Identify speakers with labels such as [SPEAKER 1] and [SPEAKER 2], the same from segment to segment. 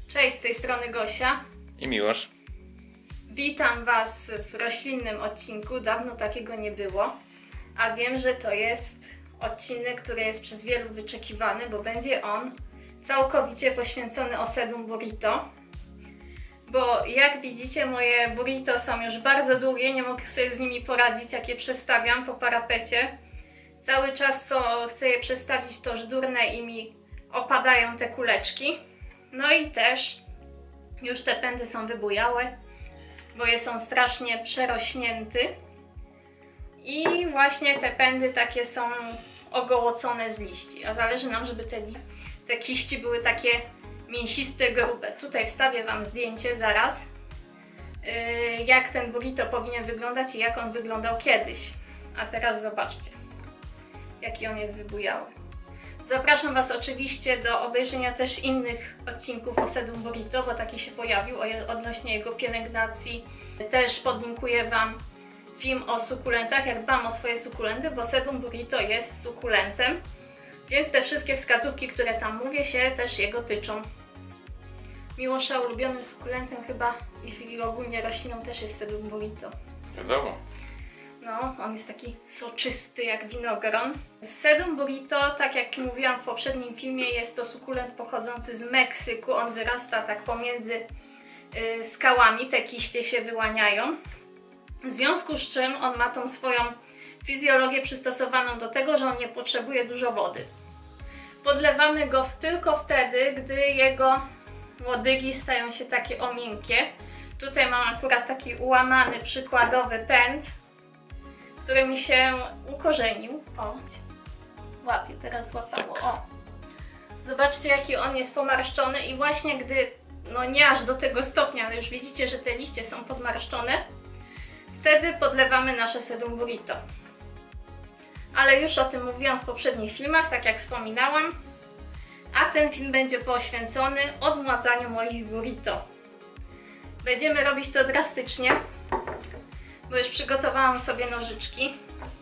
[SPEAKER 1] Cześć, z tej strony Gosia
[SPEAKER 2] i Miłosz.
[SPEAKER 1] Witam Was w roślinnym odcinku, dawno takiego nie było, a wiem, że to jest odcinek, który jest przez wielu wyczekiwany, bo będzie on całkowicie poświęcony osedum burrito. Bo jak widzicie, moje burrito są już bardzo długie, nie mogę sobie z nimi poradzić, jak je przestawiam po parapecie. Cały czas co chcę je przestawić, to żdurne i mi opadają te kuleczki. No i też już te pędy są wybujałe, bo je są strasznie przerośnięty. I właśnie te pędy takie są ogołocone z liści, a zależy nam, żeby te kiści były takie mięsiste, grube. Tutaj wstawię Wam zdjęcie zaraz, jak ten burrito powinien wyglądać i jak on wyglądał kiedyś. A teraz zobaczcie, jaki on jest wybujały. Zapraszam Was oczywiście do obejrzenia też innych odcinków osedum burrito, bo taki się pojawił odnośnie jego pielęgnacji. Też podlinkuję Wam film o sukulentach, jak dbam o swoje sukulenty, bo osedum burrito jest sukulentem, więc te wszystkie wskazówki, które tam mówię, się też jego tyczą. Miłosza ulubionym sukulentem chyba i ogólnie rośliną też jest sedum burrito.
[SPEAKER 2] Wiadomo.
[SPEAKER 1] No, on jest taki soczysty jak winogron. Sedum burrito, tak jak mówiłam w poprzednim filmie, jest to sukulent pochodzący z Meksyku. On wyrasta tak pomiędzy skałami, te kiście się wyłaniają. W związku z czym on ma tą swoją fizjologię przystosowaną do tego, że on nie potrzebuje dużo wody. Podlewamy go tylko wtedy, gdy jego łodygi stają się takie miękkie. Tutaj mam akurat taki ułamany, przykładowy pęd, który mi się ukorzenił. O, łapie, teraz złapało. O. Zobaczcie, jaki on jest pomarszczony i właśnie gdy, no nie aż do tego stopnia, ale już widzicie, że te liście są podmarszczone, wtedy podlewamy nasze sedum burrito. Ale już o tym mówiłam w poprzednich filmach, tak jak wspominałam, a ten film będzie poświęcony odmładzaniu moich burrito. Będziemy robić to drastycznie, bo już przygotowałam sobie nożyczki.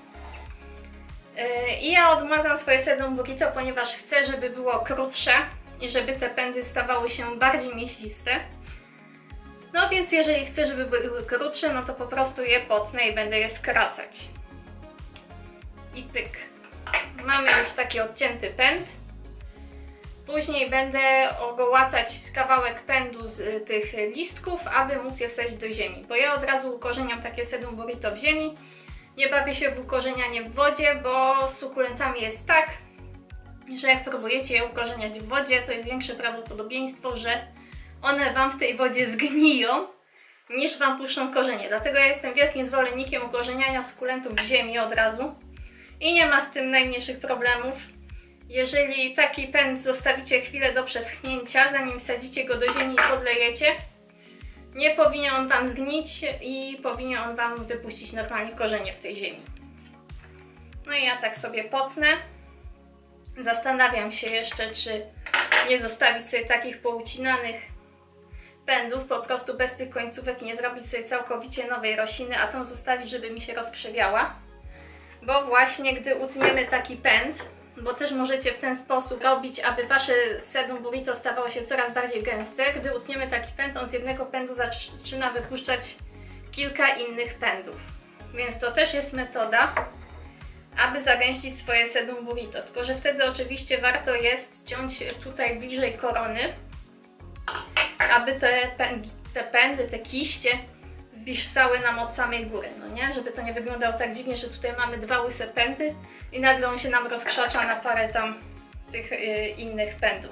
[SPEAKER 1] I ja odmładzam swoje sedum burrito, ponieważ chcę, żeby było krótsze i żeby te pędy stawały się bardziej mięsiste. No więc jeżeli chcę, żeby były krótsze, no to po prostu je potnę i będę je skracać. I pyk. Mamy już taki odcięty pęd. Później będę ogołacać kawałek pędu z tych listków, aby móc je wsadzić do ziemi. Bo ja od razu ukorzeniam takie sedum burrito w ziemi. Nie bawię się w ukorzenianie w wodzie, bo z sukulentami jest tak, że jak próbujecie je ukorzeniać w wodzie, to jest większe prawdopodobieństwo, że one Wam w tej wodzie zgniją, niż Wam puszczą korzenie. Dlatego ja jestem wielkim zwolennikiem ukorzeniania sukulentów w ziemi od razu i nie ma z tym najmniejszych problemów. Jeżeli taki pęd zostawicie chwilę do przeschnięcia, zanim wsadzicie go do ziemi i podlejecie, nie powinien on Wam zgnić i powinien on Wam wypuścić normalnie korzenie w tej ziemi. No i ja tak sobie potnę. Zastanawiam się jeszcze, czy nie zostawić sobie takich poucinanych pędów, po prostu bez tych końcówek i nie zrobić sobie całkowicie nowej rośliny, a tą zostawić, żeby mi się rozkrzewiała. Bo właśnie gdy utniemy taki pęd, bo też możecie w ten sposób robić, aby Wasze sedum burrito stawało się coraz bardziej gęste. Gdy utniemy taki pęd, on z jednego pędu zaczyna wypuszczać kilka innych pędów. Więc to też jest metoda, aby zagęścić swoje sedum burrito. Tylko że wtedy oczywiście warto jest ciąć tutaj bliżej korony, aby te pędy, te kiście zwisały nam od samej góry, no nie? Żeby to nie wyglądało tak dziwnie, że tutaj mamy dwa łyse pędy i nagle on się nam rozkrzacza na parę tam tych innych pędów.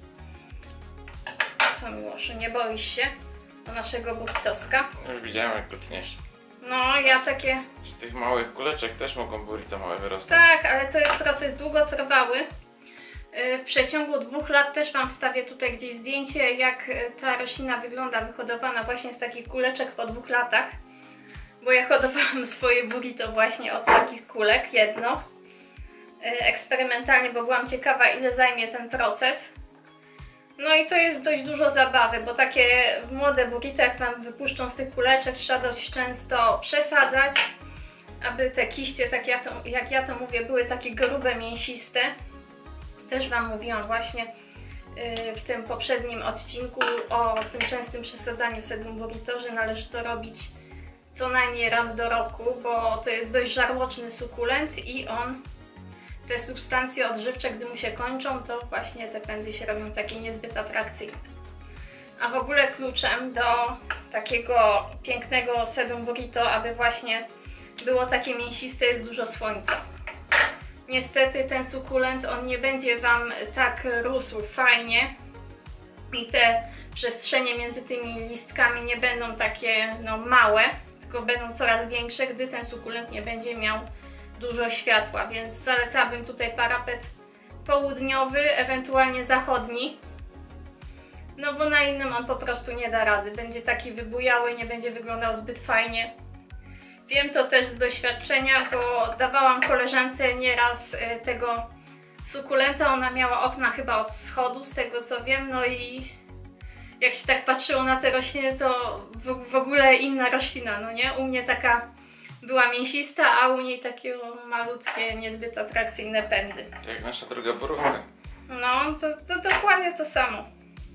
[SPEAKER 1] Co, Miłoszu, nie boisz się o naszego burritoska?
[SPEAKER 2] Już widziałem, jak go tniesz.
[SPEAKER 1] No, ja takie...
[SPEAKER 2] Z tych małych kuleczek też mogą burrito małe wyrosnąć.
[SPEAKER 1] Tak, ale to jest proces długotrwały. W przeciągu 2 lat też Wam wstawię tutaj gdzieś zdjęcie, jak ta roślina wygląda wyhodowana właśnie z takich kuleczek po 2 latach. Bo ja hodowałam swoje burrito właśnie od takich kulek, jedno. Eksperymentalnie, bo byłam ciekawa, ile zajmie ten proces. No i to jest dość dużo zabawy, bo takie młode burrito, jak Wam wypuszczą z tych kuleczek, trzeba dość często przesadzać, aby te kiście, tak jak ja to mówię, były takie grube, mięsiste. Też Wam mówiłam właśnie w tym poprzednim odcinku o tym częstym przesadzaniu sedum burrito, że należy to robić co najmniej raz do roku, bo to jest dość żarłoczny sukulent i te substancje odżywcze, gdy mu się kończą, to właśnie te pędy się robią takie niezbyt atrakcyjne. A w ogóle kluczem do takiego pięknego sedum burrito, aby właśnie było takie mięsiste, jest dużo słońca. Niestety ten sukulent, on nie będzie Wam tak rósł fajnie i te przestrzenie między tymi listkami nie będą takie małe, tylko będą coraz większe, gdy ten sukulent nie będzie miał dużo światła, więc zalecałabym tutaj parapet południowy, ewentualnie zachodni, no bo na innym on po prostu nie da rady, będzie taki wybujały, nie będzie wyglądał zbyt fajnie. Wiem to też z doświadczenia, bo dawałam koleżance nieraz tego sukulenta, ona miała okna chyba od wschodu, z tego co wiem, no i jak się tak patrzyło na te rośliny, to w ogóle inna roślina, no nie? U mnie taka była mięsista, a u niej takie malutkie, niezbyt atrakcyjne pędy.
[SPEAKER 2] Jak nasza druga borówka.
[SPEAKER 1] No, to dokładnie to samo.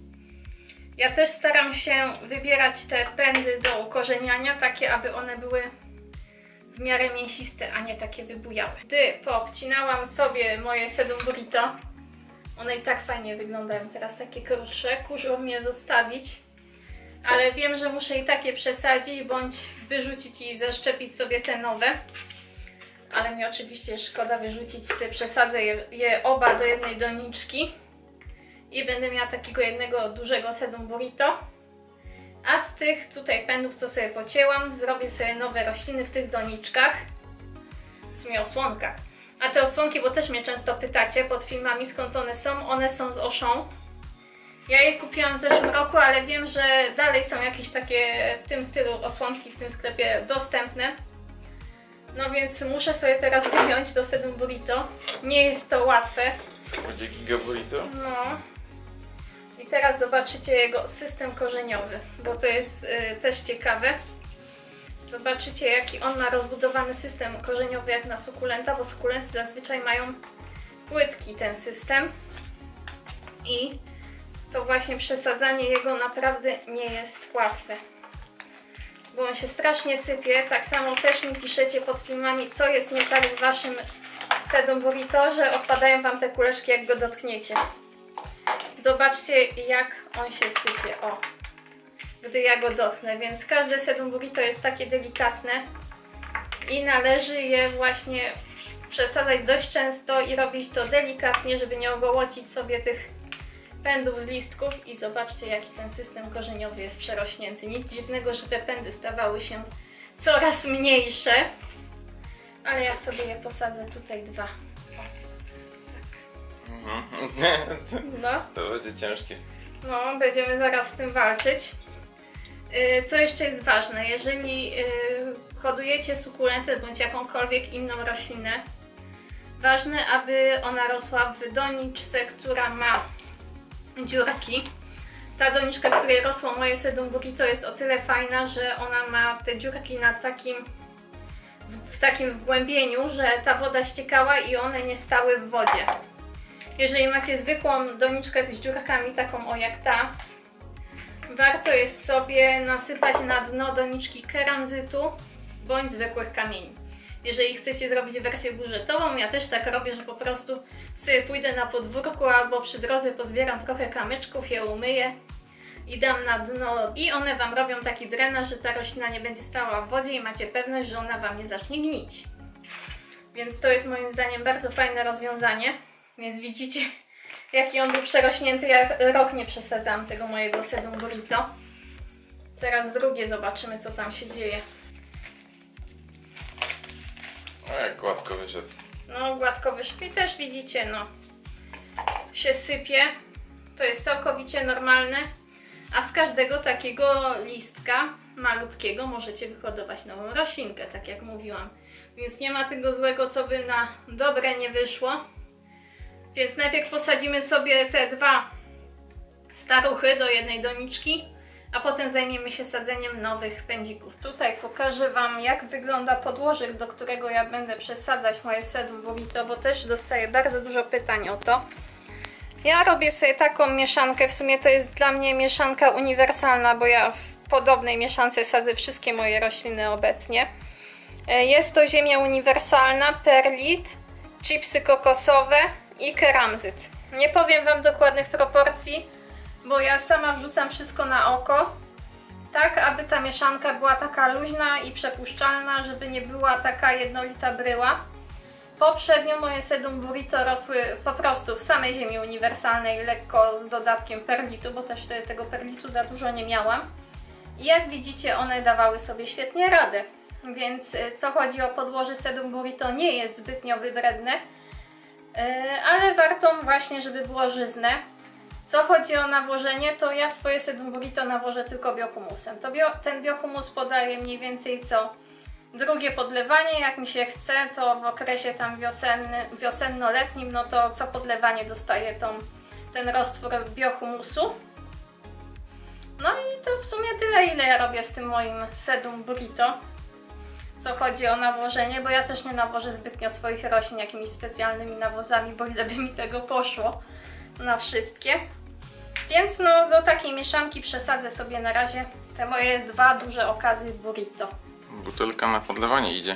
[SPEAKER 1] Ja też staram się wybierać te pędy do ukorzeniania, takie aby one były w miarę mięsiste, a nie takie wybujałe. Gdy poobcinałam sobie moje sedum burrito, one i tak fajnie wyglądają teraz, takie krótsze, kurzą mnie zostawić, ale wiem, że muszę i takie przesadzić, bądź wyrzucić i zaszczepić sobie te nowe. Ale mi oczywiście szkoda wyrzucić, sobie przesadzę je oba do jednej doniczki i będę miała takiego jednego dużego sedum burrito. A z tych tutaj pędów, co sobie pocięłam, zrobię sobie nowe rośliny w tych doniczkach, w sumie osłonkach. A te osłonki, bo też mnie często pytacie pod filmami, skąd one są z Auchan. Ja je kupiłam w zeszłym roku, ale wiem, że dalej są jakieś takie w tym stylu osłonki w tym sklepie dostępne. No więc muszę sobie teraz wyjąć do sedum burrito. Nie jest to łatwe.
[SPEAKER 2] Będzie giga burrito?
[SPEAKER 1] No. I teraz zobaczycie jego system korzeniowy, bo to jest też ciekawe. Zobaczycie, jaki on ma rozbudowany system korzeniowy jak na sukulenta, bo sukulenty zazwyczaj mają płytki ten system. I to właśnie przesadzanie jego naprawdę nie jest łatwe, bo on się strasznie sypie. Tak samo też mi piszecie pod filmami, co jest nie tak z Waszym sedum burrito, że odpadają Wam te kuleczki, jak go dotkniecie. Zobaczcie, jak on się sypie, o, gdy ja go dotknę, więc każde sedum burrito jest takie delikatne i należy je właśnie przesadzać dość często i robić to delikatnie, żeby nie ogołocić sobie tych pędów z listków. I zobaczcie, jaki ten system korzeniowy jest przerośnięty. Nic dziwnego, że te pędy stawały się coraz mniejsze, ale ja sobie je posadzę tutaj dwa. No.
[SPEAKER 2] To będzie ciężkie.
[SPEAKER 1] No, będziemy zaraz z tym walczyć. Co jeszcze jest ważne, jeżeli hodujecie sukulentę bądź jakąkolwiek inną roślinę, ważne, aby ona rosła w doniczce, która ma dziurki. Ta doniczka, w której rosło moje sedum burrito, jest o tyle fajna, że ona ma te dziurki w takim wgłębieniu, że ta woda ściekała i one nie stały w wodzie. Jeżeli macie zwykłą doniczkę z dziurkami, taką jak ta, warto jest sobie nasypać na dno doniczki keramzytu bądź zwykłych kamieni. Jeżeli chcecie zrobić wersję budżetową, ja też tak robię, że po prostu sobie pójdę na podwórku albo przy drodze pozbieram trochę kamyczków, je umyję i dam na dno i one Wam robią taki drenaż, że ta roślina nie będzie stała w wodzie i macie pewność, że ona Wam nie zacznie gnić. Więc to jest moim zdaniem bardzo fajne rozwiązanie. Więc widzicie, jaki on był przerośnięty. Ja rok nie przesadzałam tego mojego sedum burrito. Teraz drugie, zobaczymy, co tam się dzieje.
[SPEAKER 2] O, jak gładko wyszedł.
[SPEAKER 1] No, gładko wyszedł i też widzicie, no, się sypie. To jest całkowicie normalne. A z każdego takiego listka malutkiego możecie wyhodować nową roślinkę, tak jak mówiłam. Więc nie ma tego złego, co by na dobre nie wyszło. Więc najpierw posadzimy sobie te dwa staruchy do jednej doniczki, a potem zajmiemy się sadzeniem nowych pędzików. Tutaj pokażę Wam, jak wygląda podłożek, do którego ja będę przesadzać moje sedum burrito, bo też dostaję bardzo dużo pytań o to. Ja robię sobie taką mieszankę, w sumie to jest dla mnie mieszanka uniwersalna, bo ja w podobnej mieszance sadzę wszystkie moje rośliny obecnie. Jest to ziemia uniwersalna, perlit, chipsy kokosowe i keramzyt. Nie powiem Wam dokładnych proporcji, bo ja sama wrzucam wszystko na oko, tak aby ta mieszanka była taka luźna i przepuszczalna, żeby nie była taka jednolita bryła. Poprzednio moje sedum burrito rosły po prostu w samej ziemi uniwersalnej, lekko z dodatkiem perlitu, bo też tego perlitu za dużo nie miałam. I jak widzicie, one dawały sobie świetnie radę. Więc co chodzi o podłoże sedum burrito, nie jest zbytnio wybredne, ale warto właśnie, żeby było żyzne. Co chodzi o nawożenie, to ja swoje sedum burrito nawożę tylko biohumusem. Ten biohumus podaję mniej więcej co drugie podlewanie, jak mi się chce, to w okresie tam wiosenno-letnim, no to co podlewanie dostaję ten roztwór biohumusu. No i to w sumie tyle, ile ja robię z tym moim sedum burrito. Co chodzi o nawożenie, bo ja też nie nawożę zbytnio swoich roślin jakimiś specjalnymi nawozami, bo ile by mi tego poszło na wszystkie. Więc no do takiej mieszanki przesadzę sobie na razie te moje 2 duże okazy burrito.
[SPEAKER 2] Butelka na podlewanie idzie.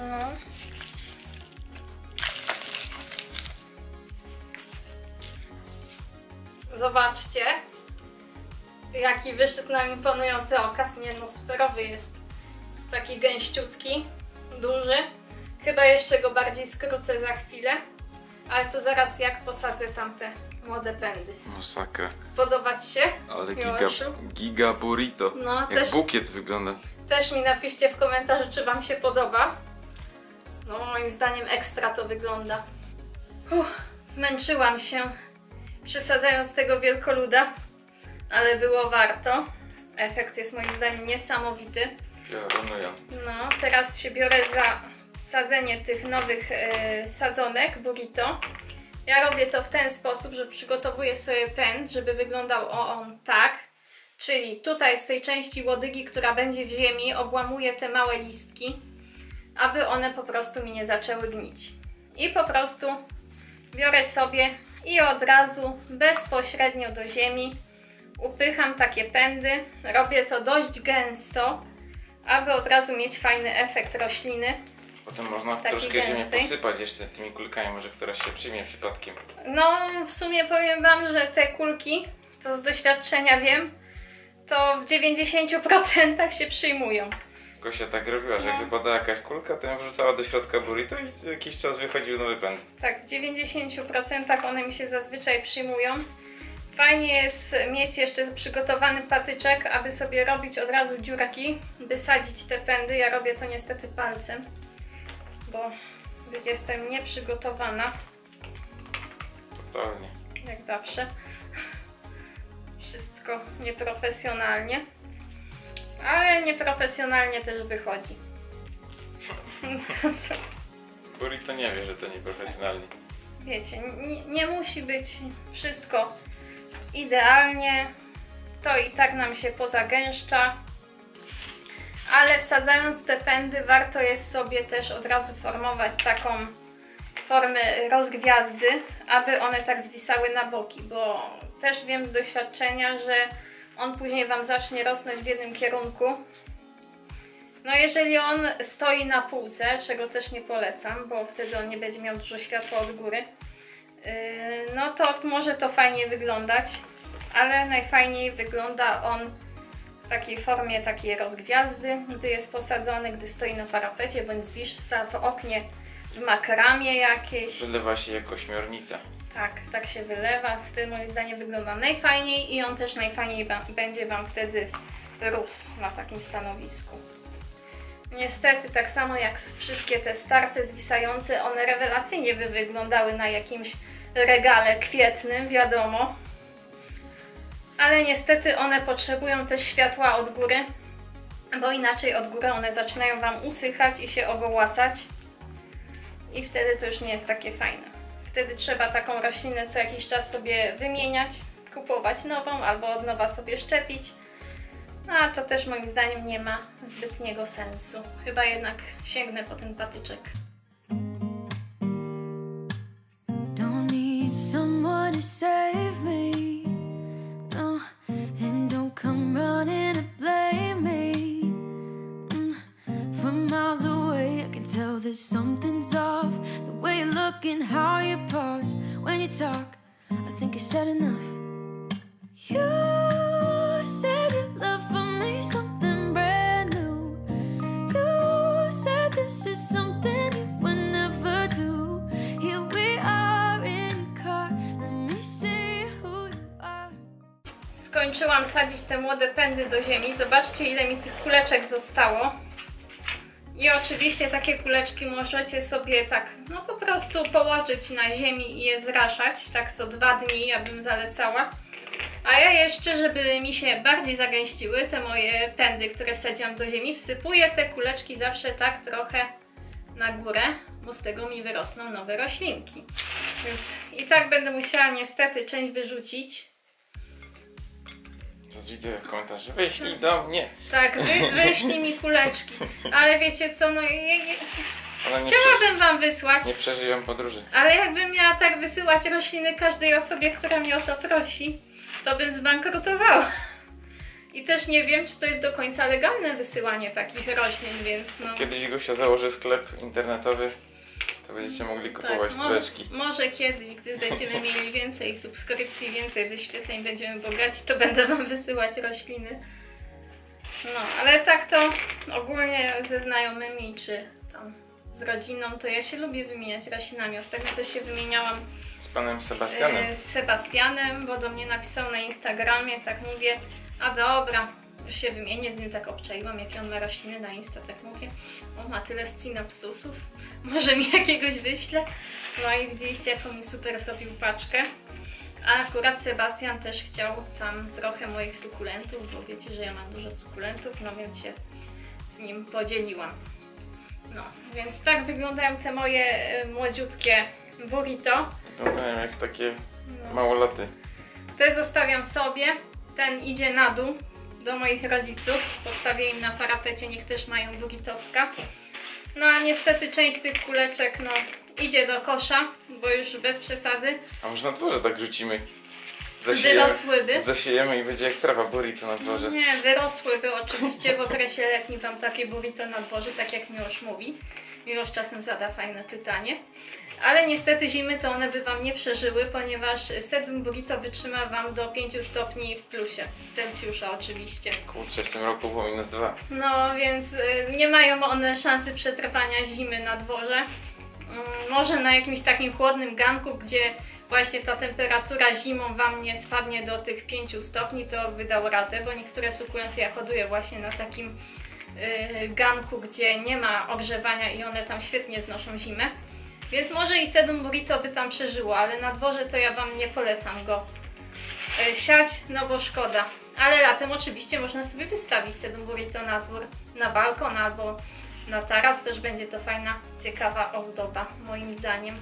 [SPEAKER 1] Zobaczcie, jaki wyszedł nam imponujący okaz. Nie no, superowy jest. Taki gęściutki, duży. Chyba jeszcze go bardziej skrócę za chwilę. Ale to zaraz jak posadzę tamte młode pędy.
[SPEAKER 2] Masakra.
[SPEAKER 1] Podoba Ci się?
[SPEAKER 2] Ale
[SPEAKER 1] Miłoszu?
[SPEAKER 2] giga burrito.
[SPEAKER 1] No,
[SPEAKER 2] Jak
[SPEAKER 1] też,
[SPEAKER 2] bukiet wygląda.
[SPEAKER 1] też mi napiszcie w komentarzu, czy Wam się podoba. No moim zdaniem ekstra to wygląda. Zmęczyłam się przesadzając tego wielkoluda, ale było warto. Efekt jest moim zdaniem niesamowity.
[SPEAKER 2] Piorunują.
[SPEAKER 1] No, teraz się biorę za sadzenie tych nowych sadzonek burrito. Ja robię to w ten sposób, że przygotowuję sobie pęd, żeby wyglądał on tak. Czyli tutaj z tej części łodygi, która będzie w ziemi, obłamuję te małe listki, aby one po prostu mi nie zaczęły gnić. I po prostu biorę sobie i od razu bezpośrednio do ziemi upycham takie pędy. Robię to dość gęsto, aby od razu mieć fajny efekt rośliny.
[SPEAKER 2] Potem można troszkę ziemię posypać jeszcze tymi kulkami, może któraś się przyjmie przypadkiem.
[SPEAKER 1] No, w sumie powiem Wam, że te kulki, to z doświadczenia wiem, to w 90% się przyjmują.
[SPEAKER 2] Gosia tak robiła, że jak wypadała jakaś kulka, to ją wrzucała do środka burrito i co jakiś czas wychodził nowy pęd.
[SPEAKER 1] Tak, w 90% one mi się zazwyczaj przyjmują. Fajnie jest mieć jeszcze przygotowany patyczek, aby sobie robić od razu dziurki, by sadzić te pędy. Ja robię to niestety palcem, bo jestem nieprzygotowana.
[SPEAKER 2] Totalnie.
[SPEAKER 1] Jak zawsze. Wszystko nieprofesjonalnie. Ale nieprofesjonalnie też wychodzi.
[SPEAKER 2] Burrito nie wie, że to nieprofesjonalnie.
[SPEAKER 1] Wiecie, nie musi być wszystko idealnie. To i tak nam się pozagęszcza. Ale wsadzając te pędy warto jest sobie też od razu formować taką formę rozgwiazdy, aby one tak zwisały na boki, bo też wiem z doświadczenia, że on później Wam zacznie rosnąć w jednym kierunku. No jeżeli on stoi na półce, czego też nie polecam, bo wtedy on nie będzie miał dużo światła od góry, no to może to fajnie wyglądać, ale najfajniej wygląda on w takiej formie takiej rozgwiazdy, gdy jest posadzony, gdy stoi na parapecie bądź zwisa w oknie w makramie jakiejś.
[SPEAKER 2] Wylewa się jako ośmiornica.
[SPEAKER 1] Tak się wylewa. Wtedy moim zdaniem wygląda najfajniej i on też najfajniej będzie Wam wtedy rósł na takim stanowisku. Niestety, tak samo jak wszystkie te starce zwisające, one rewelacyjnie by wyglądały na jakimś regale kwietnym, wiadomo. Ale niestety one potrzebują też światła od góry, bo inaczej od góry one zaczynają Wam usychać i się ogołacać. I wtedy to już nie jest takie fajne. Wtedy trzeba taką roślinę co jakiś czas sobie wymieniać, kupować nową albo od nowa sobie szczepić. A to też moim zdaniem nie ma zbytniego sensu. Chyba jednak sięgnę po ten patyczek.
[SPEAKER 3] Don't need someone to save me. No, and don't come running and blame me. From miles away I can tell that something's off. The way you look and how you pause when you talk, I think I said enough. You said your love for me something brand new. You said this is something you would never do. Here we are in your car, let me see who you are.
[SPEAKER 1] Skończyłam sadzić te młode pędy do ziemi. Zobaczcie, ile mi tych kuleczek zostało. I oczywiście takie kuleczki możecie sobie tak, no po prostu położyć na ziemi i je zraszać, tak co 2 dni ja bym zalecała. A ja jeszcze, żeby mi się bardziej zagęściły te moje pędy, które wsadziłam do ziemi, wsypuję te kuleczki zawsze tak trochę na górę, bo z tego mi wyrosną nowe roślinki. Więc i tak będę musiała niestety część wyrzucić.
[SPEAKER 2] Widzę w komentarzu, wyślij do mnie.
[SPEAKER 1] Tak, wyślij mi kuleczki. Ale wiecie co, no chciałabym wam wysłać.
[SPEAKER 2] Nie przeżyłem podróży.
[SPEAKER 1] Ale jakbym miała tak wysyłać rośliny każdej osobie, która mnie o to prosi, to bym zbankrutowała. I też nie wiem, czy to jest do końca legalne wysyłanie takich roślin, więc no...
[SPEAKER 2] Kiedyś Gosia założy sklep internetowy, to będziecie mogli kupować kuleczki.
[SPEAKER 1] Może kiedyś, gdy będziemy mieli więcej subskrypcji, więcej wyświetleń, będziemy bogaci, to będę wam wysyłać rośliny. No, ale tak to ogólnie ze znajomymi, czy tam z rodziną, to ja się lubię wymieniać roślinami. Ostatnio też się wymieniałam
[SPEAKER 2] z panem Sebastianem.
[SPEAKER 1] Z Sebastianem, bo do mnie napisał na Instagramie, tak mówię, a dobra, już się wymienię z nim, tak obczaiłam, jakie on ma rośliny na Insta, tak mówię, o, ma tyle scinapsusów, może mi jakiegoś wyśle. No i widzieliście, jaką mi super zrobił paczkę. A akurat Sebastian też chciał tam trochę moich sukulentów, bo wiecie, że ja mam dużo sukulentów, no więc się z nim podzieliłam. No, więc tak wyglądają te moje młodziutkie burrito.
[SPEAKER 2] Wyglądają jak takie małolaty.
[SPEAKER 1] Te zostawiam sobie, ten idzie na dół do moich rodziców, postawię im na parapecie, niech też mają burritoska. No a niestety część tych kuleczek no idzie do kosza, bo już bez przesady.
[SPEAKER 2] A może na dworze tak rzucimy?
[SPEAKER 1] Wyrosłyby.
[SPEAKER 2] Zasiejemy i będzie jak trawa burrito na dworze.
[SPEAKER 1] Nie, wyrosłyby oczywiście w okresie letnim wam takie burrito na dworze, tak jak Miłosz mówi. Miłosz czasem zada fajne pytanie. Ale niestety zimy to one by wam nie przeżyły, ponieważ sedum burrito wytrzyma wam do 5 stopni w plusie. Celsjusza oczywiście.
[SPEAKER 2] Kurczę, w tym roku było -2.
[SPEAKER 1] No więc nie mają one szansy przetrwania zimy na dworze. Może na jakimś takim chłodnym ganku, gdzie właśnie ta temperatura zimą wam nie spadnie do tych 5 stopni, to by dał radę, bo niektóre sukulenty ja hoduję właśnie na takim ganku, gdzie nie ma ogrzewania i one tam świetnie znoszą zimę. Więc może i sedum burrito by tam przeżyło, ale na dworze to ja wam nie polecam go siać, no bo szkoda. Ale latem oczywiście można sobie wystawić sedum burrito na dwór, na balkon albo na taras, też będzie to fajna, ciekawa ozdoba moim zdaniem.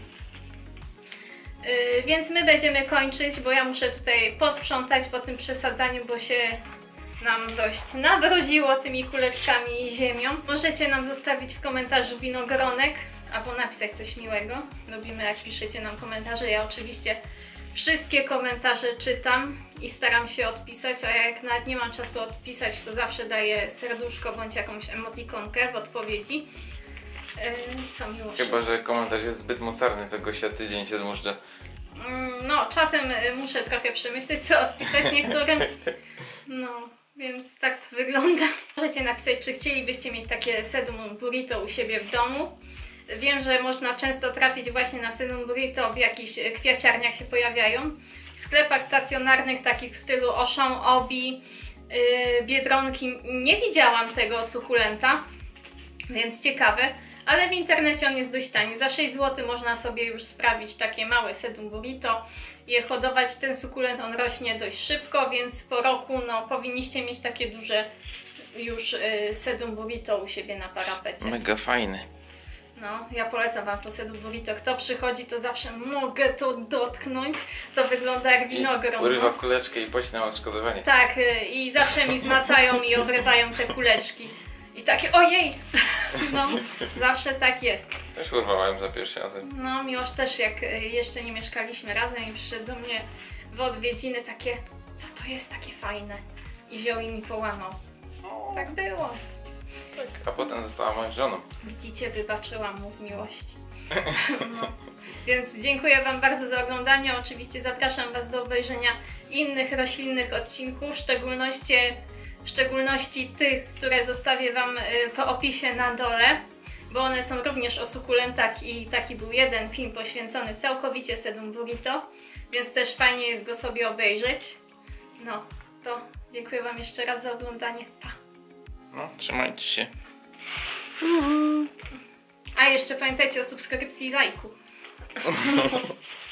[SPEAKER 1] Więc my będziemy kończyć, bo ja muszę tutaj posprzątać po tym przesadzaniu, bo się nam dość nabrudziło tymi kuleczkami i ziemią. Możecie nam zostawić w komentarzu winogronek albo napisać coś miłego. Lubimy, jak piszecie nam komentarze. Ja oczywiście wszystkie komentarze czytam i staram się odpisać, a jak nawet nie mam czasu odpisać, to zawsze daję serduszko bądź jakąś emotikonkę w odpowiedzi. Co miło.
[SPEAKER 2] Chyba że komentarz jest zbyt mocarny, to Gosia tydzień się zmuszcza.
[SPEAKER 1] No, czasem muszę trochę przemyśleć, co odpisać niektórym. No, więc tak to wygląda. Możecie napisać, czy chcielibyście mieć takie sedum burrito u siebie w domu. Wiem, że można często trafić właśnie na sedum burrito, w jakichś kwiaciarniach się pojawiają. W sklepach stacjonarnych, takich w stylu Auchan, Obi, Biedronki, nie widziałam tego sukulenta, więc ciekawe. Ale w internecie on jest dość tani. Za 6 zł można sobie już sprawić takie małe sedum burrito i je hodować. Ten sukulent on rośnie dość szybko, więc po roku no, powinniście mieć takie duże już sedum burrito u siebie na parapecie.
[SPEAKER 2] Mega fajny.
[SPEAKER 1] No, ja polecam wam to sedum burrito. Kto przychodzi, to zawsze mogę to dotknąć. To wygląda jak winogron.
[SPEAKER 2] Urywa kuleczkę i płaci na odszkodowanie.
[SPEAKER 1] Tak, i zawsze mi zmacają i obrywają te kuleczki. I takie ojej! No, zawsze tak jest.
[SPEAKER 2] Też urwałem za pierwszy razem.
[SPEAKER 1] No, Miłosz też jak jeszcze nie mieszkaliśmy razem i przyszedł do mnie w odwiedziny takie, co to jest takie fajne? I wziął i mi połamał. Tak było.
[SPEAKER 2] Tak. A potem została moją żoną.
[SPEAKER 1] Widzicie, wybaczyłam mu z miłości. No. Więc dziękuję Wam bardzo za oglądanie. Oczywiście zapraszam Was do obejrzenia innych roślinnych odcinków, w szczególności tych, które zostawię Wam w opisie na dole, bo one są również o sukulentach i taki był jeden film poświęcony całkowicie sedum burrito, więc też fajnie jest go sobie obejrzeć. No, to dziękuję Wam jeszcze raz za oglądanie. Pa!
[SPEAKER 2] No, trzymajcie się.
[SPEAKER 1] A jeszcze pamiętajcie o subskrypcji i lajku.